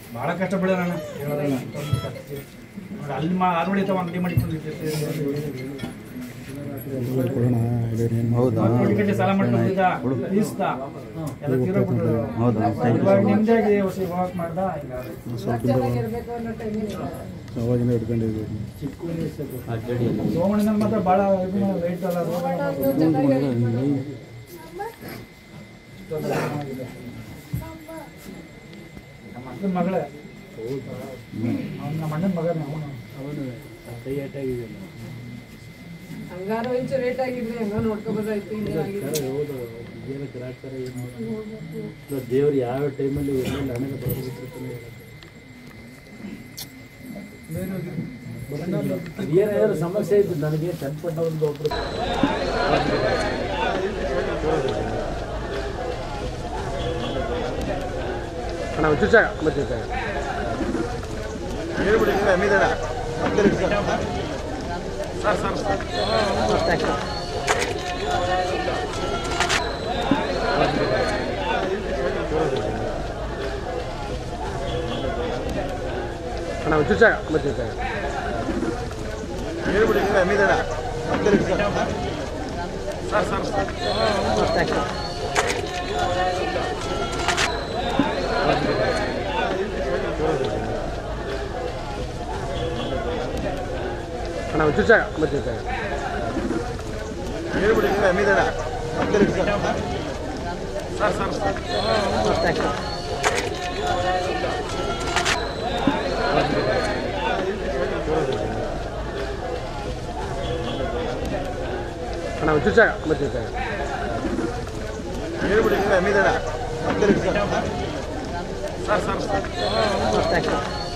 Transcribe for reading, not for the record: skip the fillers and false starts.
ಭಾಳ ಕಷ್ಟ ಬೀಳ ನಾನು ಹೇಳೋದಲ್ಲ ಅಲ್ಲಿ ಆರ್ವಡಿ ತಗೊಂಡು ಅಂಗಡಿ ಮಾಡಿಕೊಂಡಿದ್ದೆ ಸಾಲ ಮಾಡ್ಕೊಂಡಿದ್ದ ಈಸ್ತ ಎಲ್ಲ ತೀರೋಗ್ಬಿಟ್ಟು ನಿಮ್ದಾಗಿ ವಾಕ್ ಮಾಡ್ದ ಅವಾಗಿಂದ ಹಿಡ್ಕೊಂಡಿದ್ವಿ ಸೋಮಣ್ಣ ಮಾತ್ರ ಭಾಳ ವೆಯ್ಟ್ ಅಲ್ಲ ನಮ್ಮ ಮಗಳೇ ನಮ್ಮ ಅಣ್ಣನ ಮಗ ಅವನು ಕೈ ಏಟಾಗಿದೆ ಹಂಗಾರ ಇಂಚು ರೇಟ್ ಆಗಿದ್ರೆ ಹೆಂಗೋ ನೋಡ್ಕೋಬೋದಾಯ್ತು ಏನು ಗ್ರಾಹಕರ ಏನು ದೇವ್ರು ಯಾವ ಟೈಮಲ್ಲಿ ಎಲ್ಲೆಲ್ಲ ಹಣದ ಬರ್ತಿರ್ತಾನೆ ಏನಾದ್ರು ಸಮಸ್ಯೆ ಇತ್ತು ನನಗೆ ಚನ್ನಪಟ್ಟ ಒಂದು ಒಬ್ರು ಅಣ್ಣ ಉಚ್ಚಾಗ ಮತ್ತೆ ಹೇಳ್ಬಿಡಿ ಅಮಿದಣ್ಣ ಸರ್ ಅಣ್ಣ ಉಚ್ಚಾಗ ಮತ್ತೆ ಹೇಳ್ಬಿಡಿ ಅಮಿದಣ್ಣ ಸರ್ ಅಣ್ಣ ಉಚ್ಚಾಗ ಮತ್ತೆ ಹೇಳ್ಬಿಡಿ ಅಮಿದಣ್ಣ ಅಣ್ಣ ಉಚ್ಚಾಗ ಮತ್ತೆ ಹೇಳ್ಬಿಡಿ ಅಮಿದಣ್ಣ